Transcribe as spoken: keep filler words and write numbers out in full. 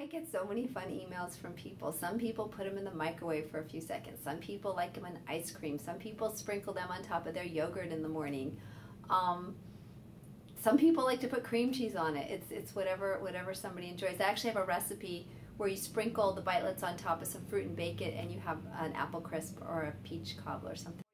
get so many fun emails from people. Some people put them in the microwave for a few seconds. Some people like them in ice cream. Some people sprinkle them on top of their yogurt in the morning. Um, some people like to put cream cheese on it. It's it's whatever whatever somebody enjoys. I actually have a recipe where you sprinkle the Bitelets on top of some fruit and bake it, and you have an apple crisp or a peach cobbler or something